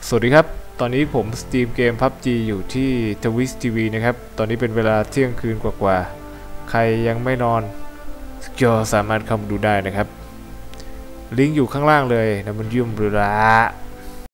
สวัสดีครับตอนนี้ผมสตรีมเกม PUBG อยู่ที่ Twitch TV นะครับตอนนี้เป็นเวลาเที่ยงคืนกว่าๆใครยังไม่นอนก็สามารถเข้ามาดูได้นะครับลิงก์อยู่ข้างล่างเลยนะมันยุ่มบลา